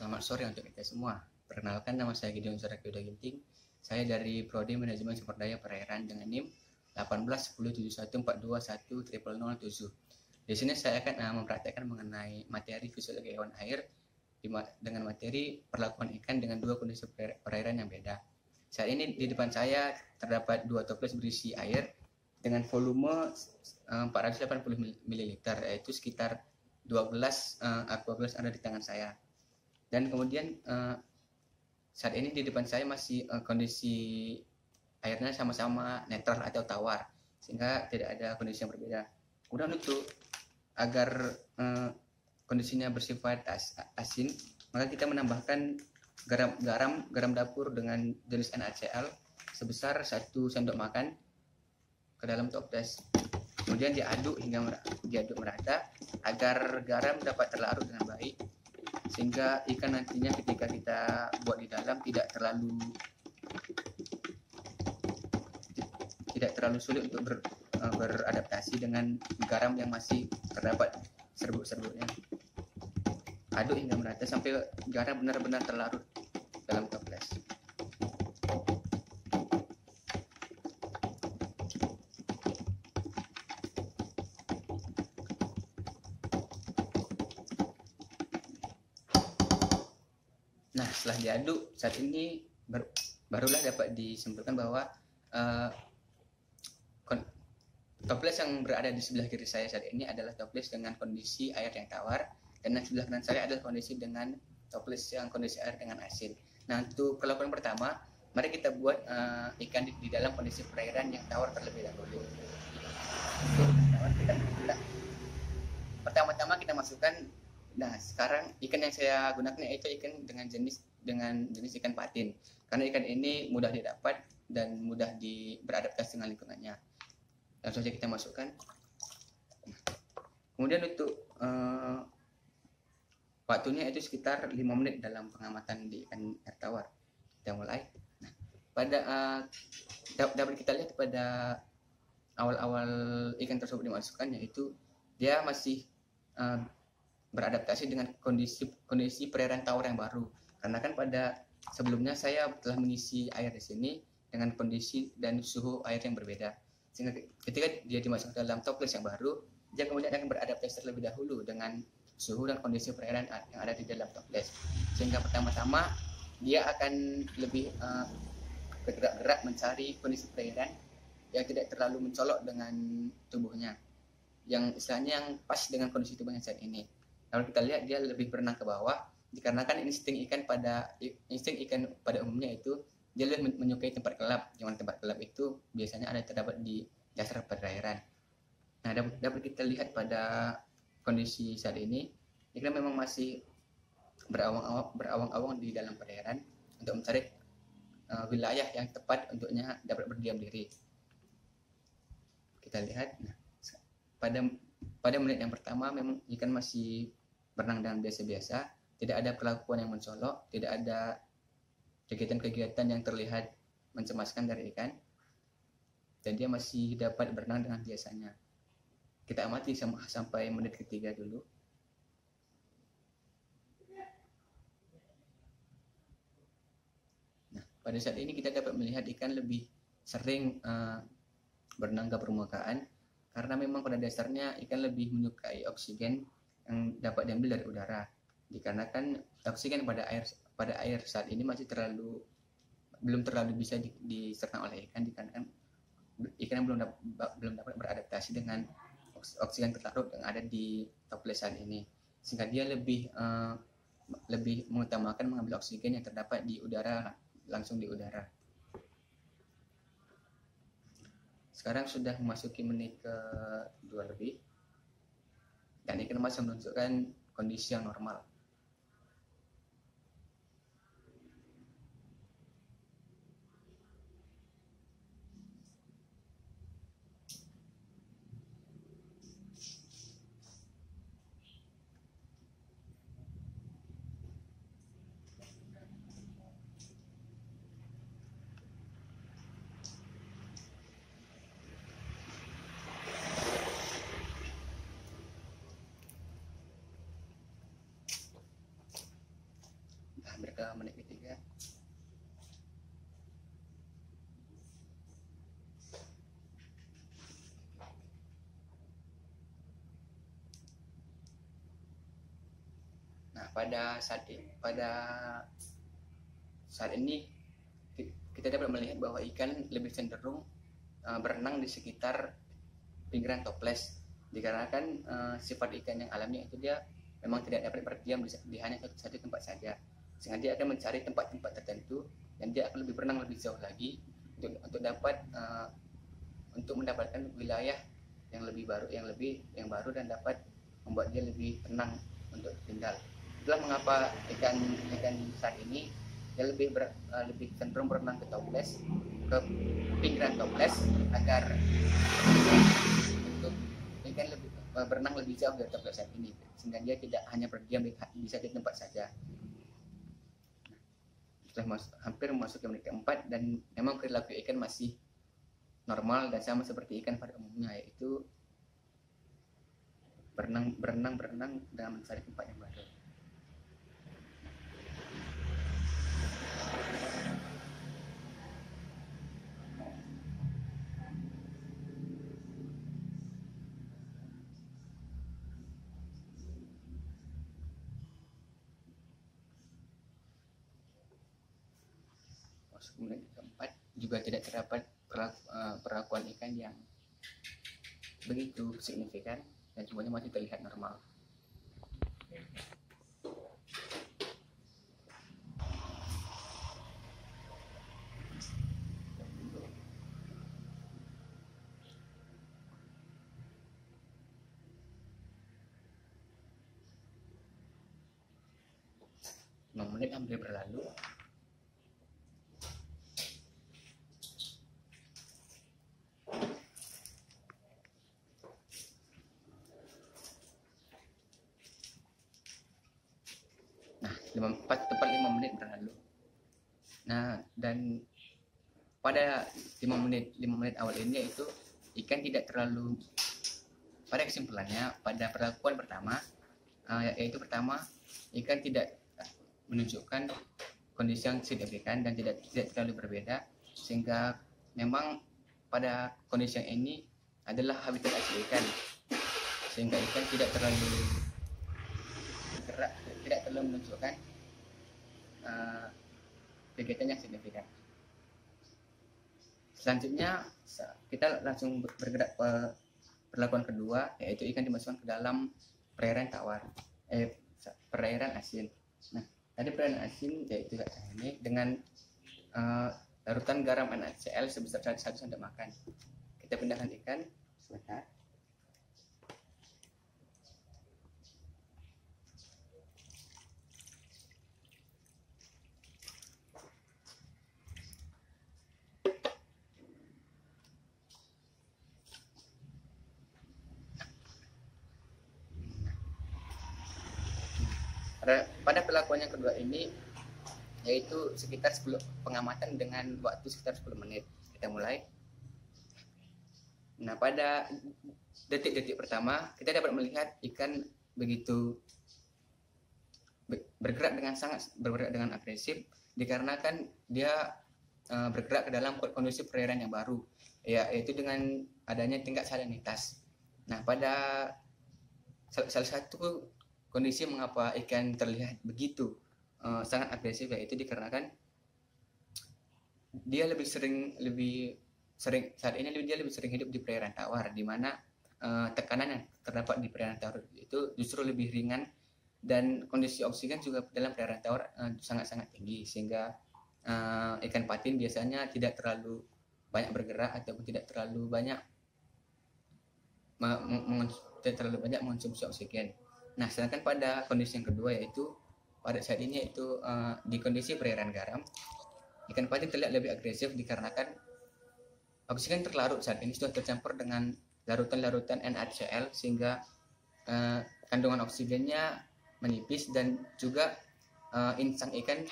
Selamat sore untuk kita semua. Perkenalkan, nama saya Gideon Surak Yuda Ginting. Saya dari Prodi Manajemen Sumber Daya Perairan dengan NIM 18107142100007. Di sini saya akan mempraktekkan mengenai materi fisiologi hewan air dengan materi perlakuan ikan dengan dua kondisi perairan yang beda. Saat ini di depan saya terdapat dua toples berisi air dengan volume 480 ml, yaitu sekitar 12 aqua gelas ada di tangan saya. Dan kemudian saat ini di depan saya masih kondisi airnya sama-sama netral atau tawar, sehingga tidak ada kondisi yang berbeda. Kemudian untuk agar kondisinya bersifat asin, maka kita menambahkan garam dapur dengan jenis NaCl sebesar 1 sendok makan ke dalam toples. Kemudian diaduk merata agar garam dapat terlarut dengan baik, sehingga ikan nantinya ketika kita buat di dalam tidak terlalu sulit untuk beradaptasi dengan garam yang masih terdapat serbuk-serbuknya. Aduk hingga merata sampai garam benar-benar terlarut dalam toples. Nah, setelah diaduk, saat ini barulah dapat disimpulkan bahwa toples yang berada di sebelah kiri saya saat ini adalah toples dengan kondisi air yang tawar, dan yang sebelah kanan saya adalah kondisi dengan toples yang kondisi air dengan asin. Nah, untuk perlakuan pertama, mari kita buat ikan di dalam kondisi perairan yang tawar terlebih dahulu. Pertama-tama kita masukkan. Nah, sekarang ikan yang saya gunakan itu ikan dengan jenis ikan patin, karena ikan ini mudah didapat dan mudah beradaptasi dengan lingkungannya. Langsung saja kita masukkan. Kemudian untuk waktunya itu sekitar 5 menit dalam pengamatan di ikan air tawar. Kita mulai. Nah, dapat kita lihat pada awal-awal ikan tersebut dimasukkan, yaitu dia masih beradaptasi dengan kondisi perairan tawar yang baru, karena kan pada sebelumnya saya telah mengisi air di sini dengan kondisi dan suhu air yang berbeda, sehingga ketika dia dimasukkan dalam toples yang baru, dia kemudian akan beradaptasi terlebih dahulu dengan suhu dan kondisi perairan yang ada di dalam toples, sehingga pertama-tama dia akan lebih bergerak-gerak mencari kondisi perairan yang tidak terlalu mencolok dengan tubuhnya, yang istilahnya yang pas dengan kondisi tubuhnya saat ini. Kalau kita lihat dia lebih berenang ke bawah, dikarenakan insting ikan pada umumnya itu dia lebih menyukai tempat gelap, yang tempat gelap itu biasanya terdapat di dasar perairan. Nah, dapat kita lihat pada kondisi saat ini, ikan memang masih berawang-awang di dalam perairan untuk mencari wilayah yang tepat untuknya dapat berdiam diri. Kita lihat, nah, pada menit yang pertama memang ikan masih berenang dengan biasa-biasa, tidak ada perlakuan yang mencolok, tidak ada kegiatan-kegiatan yang terlihat mencemaskan dari ikan, dan dia masih dapat berenang dengan biasanya. Kita amati sampai menit ketiga dulu. Nah, pada saat ini kita dapat melihat ikan lebih sering berenang ke permukaan, karena memang pada dasarnya ikan lebih menyukai oksigen yang dapat diambil dari udara, dikarenakan oksigen pada air saat ini masih belum terlalu bisa diserap oleh ikan, dikarenakan ikan yang belum dapat beradaptasi dengan oksigen terlarut yang ada di toples saat ini, sehingga dia lebih mengutamakan mengambil oksigen yang terdapat di udara, langsung di udara. Sekarang sudah memasuki menit ke-2 lebih, dan ikan masih menunjukkan kondisi yang normal. hampir ke menit ketiga. Nah, pada saat ini kita dapat melihat bahwa ikan lebih cenderung berenang di sekitar pinggiran toples, dikarenakan sifat ikan yang alami itu dia memang tidak dapat berdiam di hanya satu tempat saja, sehingga dia akan mencari tempat-tempat tertentu dan dia akan lebih berenang lebih jauh lagi untuk mendapatkan wilayah yang lebih baru, yang baru dan dapat membuat dia lebih tenang untuk tinggal. Itulah mengapa ikan saat ini dia lebih cenderung berenang ke pinggiran toples, agar untuk ikan lebih berenang lebih jauh dari toples saat ini, sehingga dia tidak hanya berdiam di satu tempat saja. Sudah hampir memasuki menit keempat dan memang perilaku ikan masih normal dan sama seperti ikan pada umumnya, yaitu berenang dan mencari tempat yang baru. Masuk menit keempat juga tidak terdapat perlakuan ikan yang begitu signifikan dan semuanya masih terlihat normal. Menit hampir berlalu. Tepat 5 menit berlalu. Nah, dan pada 5 menit awal ini, yaitu ikan tidak terlalu, pada kesimpulannya pada perlakuan pertama, yaitu pertama, ikan tidak menunjukkan kondisi yang signifikan dan tidak terlalu berbeda, sehingga memang pada kondisi yang ini adalah habitat asli ikan, sehingga ikan tidak terlalu bergerak, tidak terlalu menunjukkan kegiatan yang signifikan. Selanjutnya kita langsung bergerak ke perlakuan kedua, yaitu ikan dimasukkan ke dalam perairan tawar, perairan asin. Nah, tadi perairan asin yaitu ini dengan larutan garam NaCl sebesar 1 sendok makan. Kita pindahkan ikan sebentar. Pada perlakuan yang kedua ini, yaitu sekitar 10 pengamatan dengan waktu sekitar 10 menit. Kita mulai. Nah, pada detik-detik pertama kita dapat melihat ikan begitu bergerak dengan agresif, dikarenakan dia bergerak ke dalam kondisi perairan yang baru, yaitu dengan adanya tingkat salinitas. Nah, pada salah satu kondisi mengapa ikan terlihat begitu sangat agresif, yaitu dikarenakan dia lebih sering saat ini dia lebih sering hidup di perairan tawar, di mana tekanan yang terdapat di perairan tawar itu justru lebih ringan, dan kondisi oksigen juga dalam perairan tawar sangat-sangat tinggi, sehingga ikan patin biasanya tidak terlalu banyak bergerak ataupun tidak terlalu banyak mengonsumsi oksigen. Nah, sedangkan pada kondisi yang kedua, yaitu pada saat ini, yaitu di kondisi perairan garam, ikan patin terlihat lebih agresif dikarenakan oksigen terlarut saat ini sudah tercampur dengan larutan-larutan NaCl, sehingga kandungan oksigennya menipis, dan juga insang ikan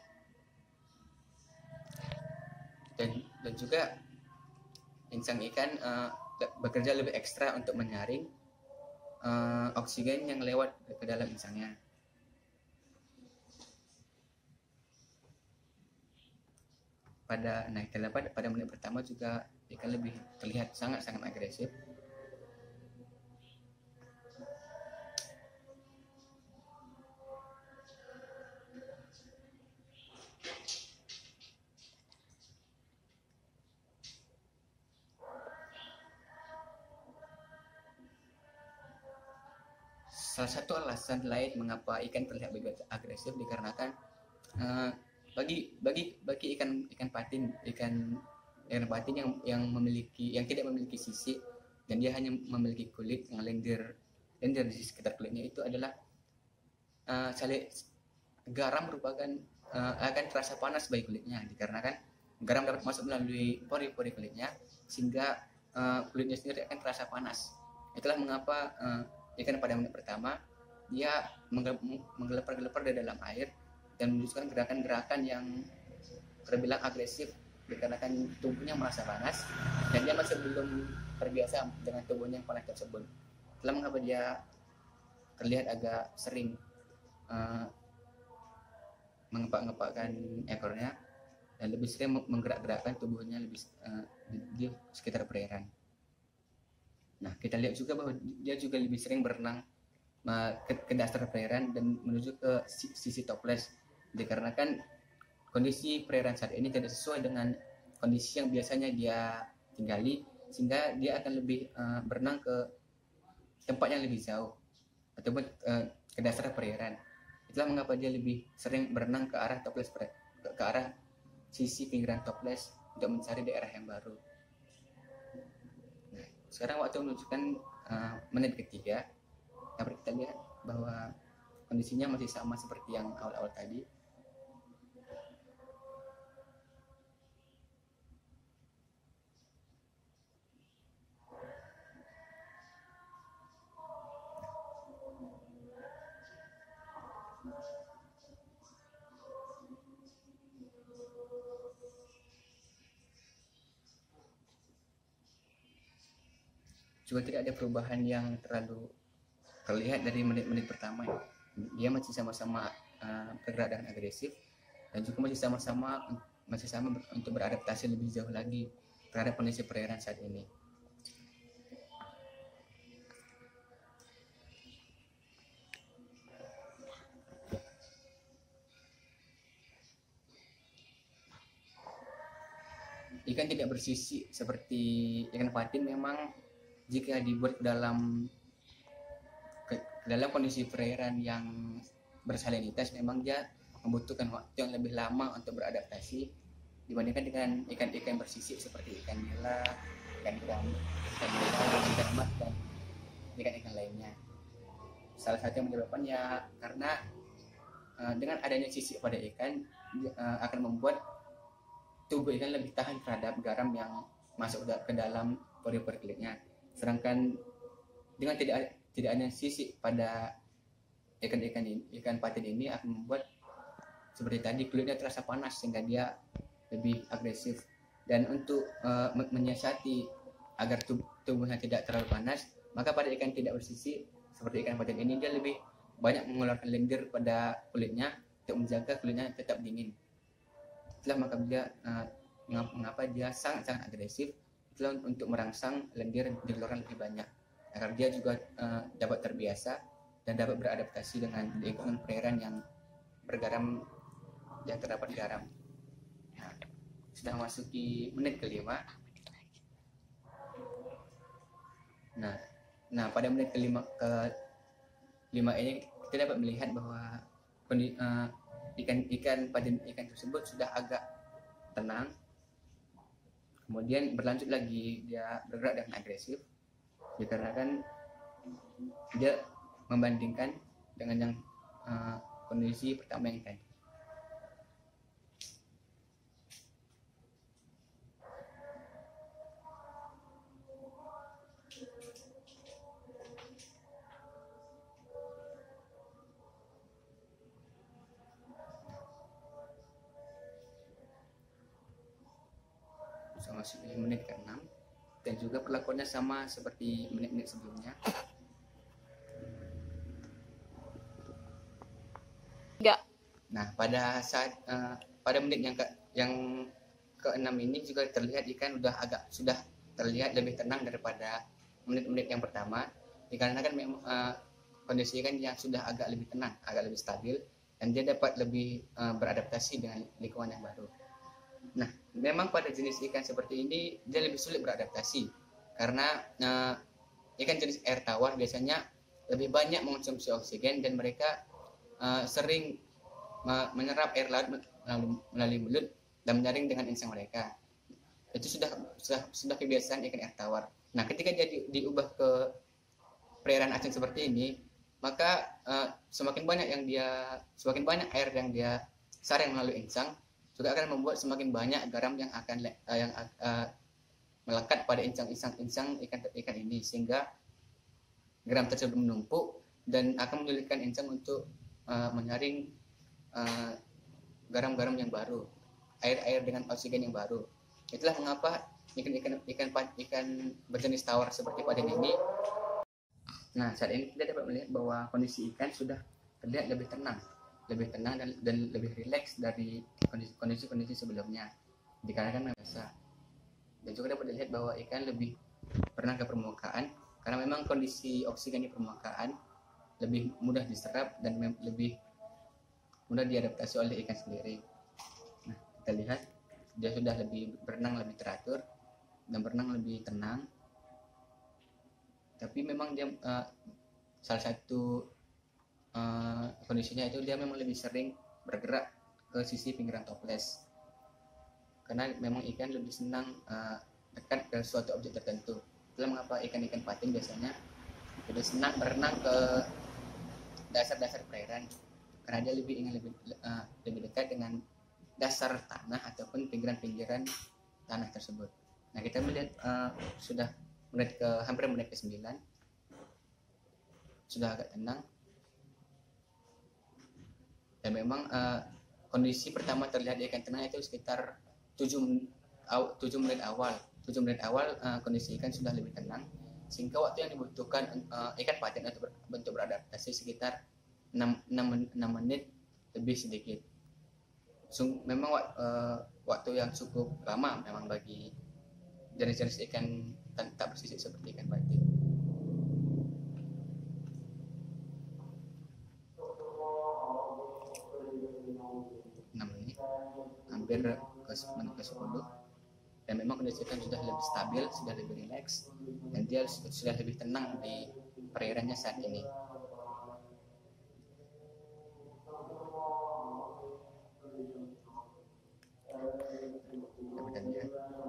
dan juga insang ikan bekerja lebih ekstra untuk menyaring oksigen yang lewat ke dalam insangnya. pada menit pertama juga ikan lebih terlihat sangat-sangat agresif. Salah satu alasan lain mengapa ikan terlihat begitu agresif dikarenakan bagi ikan patin yang tidak memiliki sisik dan dia hanya memiliki kulit yang lendir di sekitar kulitnya, itu adalah garam merupakan akan terasa panas bagi kulitnya, dikarenakan garam dapat masuk melalui pori-pori kulitnya sehingga kulitnya sendiri akan terasa panas. Itulah mengapa ikan pada menit pertama dia menggelepar-gelepar di dalam air dan menunjukkan gerakan-gerakan yang terbilang agresif dikarenakan tubuhnya merasa panas dan dia masih belum terbiasa dengan tubuhnya yang panas tersebut. Itulah mengapa dia terlihat agak sering mengepak-ngepakkan ekornya dan lebih sering menggerak-gerakkan tubuhnya di sekitar perairan. Nah, kita lihat juga bahwa dia juga lebih sering berenang ke dasar perairan dan menuju ke sisi toples, dikarenakan kondisi perairan saat ini tidak sesuai dengan kondisi yang biasanya dia tinggali, sehingga dia akan lebih berenang ke tempat yang lebih jauh ataupun ke dasar perairan. Itulah mengapa dia lebih sering berenang ke arah toples, ke arah sisi pinggiran toples untuk mencari daerah yang baru. Nah, sekarang waktu menunjukkan menit ketiga, dapat kita lihat bahwa kondisinya masih sama seperti yang awal-awal tadi. Juga tidak ada perubahan yang terlalu terlihat dari menit-menit pertama ya. Dia masih sama-sama bergerak dengan agresif dan juga masih sama untuk beradaptasi lebih jauh lagi terhadap kondisi perairan saat ini. Ikan tidak bersisik seperti ikan patin memang jika dibuat ke dalam kondisi perairan yang bersalinitas memang dia membutuhkan waktu yang lebih lama untuk beradaptasi dibandingkan dengan ikan-ikan bersisik seperti ikan nila, ikan mas dan ikan-ikan lainnya. Salah satu yang menyebabkan ya karena dengan adanya sisik pada ikan akan membuat tubuh ikan lebih tahan terhadap garam yang masuk ke dalam pori-pori kulitnya. Sedangkan dengan tidak ada sisik pada ikan patin ini akan membuat seperti tadi kulitnya terasa panas sehingga dia lebih agresif. Dan untuk menyiasati agar tubuhnya tidak terlalu panas, maka pada ikan tidak bersisik seperti ikan patin ini dia lebih banyak mengeluarkan lendir pada kulitnya untuk menjaga kulitnya tetap dingin. Itulah mengapa dia sangat agresif. Itulah untuk merangsang lendir dikeluarkan lebih banyak agar dia juga dapat terbiasa dan dapat beradaptasi dengan lingkungan perairan yang bergaram, yang terdapat garam. Nah, sudah masuki menit kelima. Nah, pada menit kelima ini kita dapat melihat bahwa ikan tersebut sudah agak tenang. Kemudian berlanjut lagi dia bergerak dengan agresif dikarenakan dia membandingkan dengan yang kondisi pertama yang tadi. Masuk di menit ke-6 dan juga perlakuannya sama seperti menit-menit sebelumnya. Enggak. Nah, pada menit yang ke-6 ini juga terlihat ikan sudah terlihat lebih tenang daripada menit-menit yang pertama, dikarenakan memang kondisi ikan yang sudah agak lebih tenang, agak lebih stabil, dan dia dapat lebih beradaptasi dengan lingkungan yang baru. Nah, memang pada jenis ikan seperti ini dia lebih sulit beradaptasi karena ikan jenis air tawar biasanya lebih banyak mengonsumsi oksigen dan mereka sering menyerap air laut melalui mulut dan menyaring dengan insang mereka. Itu sudah kebiasaan ikan air tawar. Nah, ketika dia diubah ke perairan asin seperti ini, maka semakin banyak air yang dia saring melalui insang, juga akan membuat semakin banyak garam yang akan melekat pada insang ikan ini, sehingga garam tersebut menumpuk dan akan menyulitkan insang untuk menyaring garam-garam yang baru, air dengan oksigen yang baru. Itulah mengapa ikan berjenis tawar seperti patin ini. Nah, saat ini kita dapat melihat bahwa kondisi ikan sudah terlihat lebih tenang dan lebih rileks dari kondisi sebelumnya, dikarenakan biasa. Dan juga dapat dilihat bahwa ikan lebih berenang ke permukaan karena memang kondisi oksigen di permukaan lebih mudah diserap dan lebih mudah diadaptasi oleh ikan sendiri. Nah, kita lihat dia sudah berenang lebih teratur dan berenang lebih tenang. Tapi memang dia salah satu kondisinya itu dia memang lebih sering bergerak ke sisi pinggiran toples, karena memang ikan lebih senang dekat ke suatu objek tertentu. Itulah mengapa ikan-ikan patin biasanya lebih senang berenang ke dasar-dasar perairan, karena dia ingin lebih dekat dengan dasar tanah ataupun pinggiran-pinggiran tanah tersebut. Nah, kita melihat sudah hampir menit ke-9, sudah agak tenang, dan memang kondisi pertama terlihat ikan tenang itu sekitar 7 menit awal. 7 menit awal kondisi ikan sudah lebih tenang, sehingga waktu yang dibutuhkan ikan patin untuk beradaptasi sekitar 6 menit lebih sedikit. Memang waktu yang cukup lama memang bagi jenis-jenis ikan tak bersisik seperti ikan patin. 6 menit, hampir ke menit ke-10, dan memang kondisi ikan sudah lebih stabil, sudah lebih rileks, dan dia sudah lebih tenang di perairannya saat ini. Kita lihat.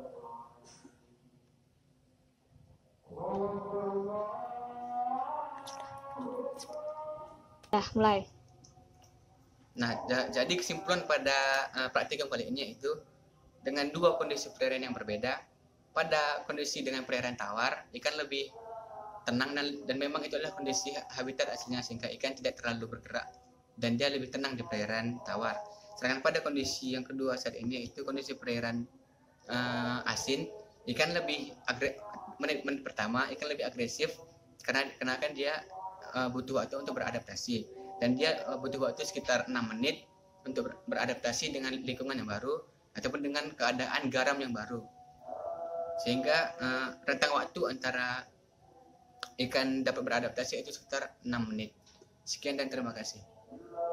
Mulai. Nah, jadi kesimpulan pada praktikum kali ini yaitu dengan dua kondisi perairan yang berbeda. Pada kondisi dengan perairan tawar, ikan lebih tenang dan memang itu adalah kondisi habitat aslinya, sehingga ikan tidak terlalu bergerak dan dia lebih tenang di perairan tawar. Sedangkan pada kondisi yang kedua saat ini yaitu kondisi perairan asin, ikan lebih menit pertama ikan lebih agresif karena kan dia butuh waktu untuk beradaptasi, dan dia butuh waktu sekitar 6 menit untuk beradaptasi dengan lingkungan yang baru ataupun dengan keadaan garam yang baru, sehingga rentang waktu antara ikan dapat beradaptasi itu sekitar 6 menit. Sekian dan terima kasih.